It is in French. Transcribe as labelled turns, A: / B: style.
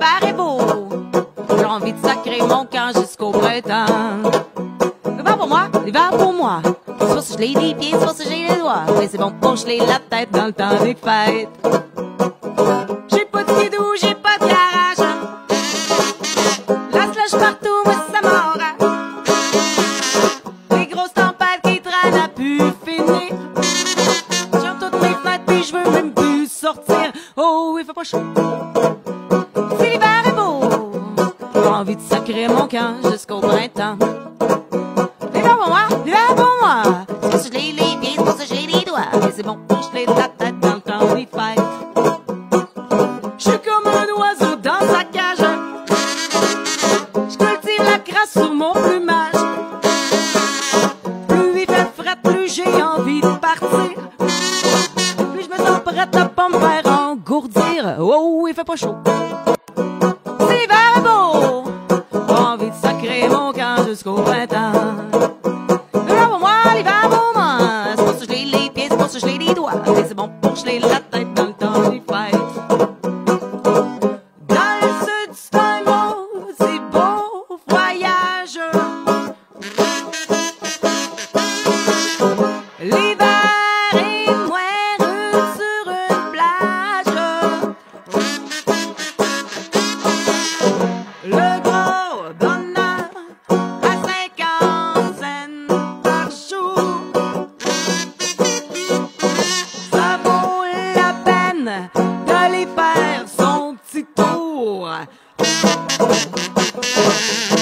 A: l'hiver est beau. J'ai envie de sacrer mon camp jusqu'au printemps. L'hiver pour moi, l'hiver pour moi. C'est pas si je l'ai des pieds, c'est pas si j'ai les doigts. Mais c'est bon pour geler la tête dans le temps des fêtes. J'ai pas de skidoo, j'ai pas de garage. La slush partout, moi ça m'enrage. Les grosses tempêtes qui traînent à pu finir. J'aime toutes mes fenêtres puis je veux même plus sortir. Oh, il fait pas chaud. Si l'hiver est beau, j'ai envie de sacrer mon camp jusqu'au printemps. L'hiver pour moi, l'hiver pour moi. C'est pour ça que je l'ai les pieds, c'est pour ça que j'ai les doigts. Mais c'est bon pour geler la tête dans le temps des fêtes. Je suis comme un oiseau dans sa cage. Je cultive la crasse sur mon plumage. Plus il fait fret, plus j'ai envie de partir. Plus je me sens prête à pas me faire engourdir. Oh, il fait pas chaud. Si l'hiver est beau, j'ai envie de sacrer mon camp jusqu'au printemps. L'hiver pour moi, l'hiver pour moi. C'est pour ça que je l'ai les pieds, c'est pour ça que je l'ai les doigts. Mais c'est bon pour geler la tête dans le temps des fêtes. Dans le sud, c'est un maudit beau voyage. L'hiver est moins rude sur une plage. Le gros bonheur à 50 cents par jour. Ça vaut la peine d'aller faire son petit tour.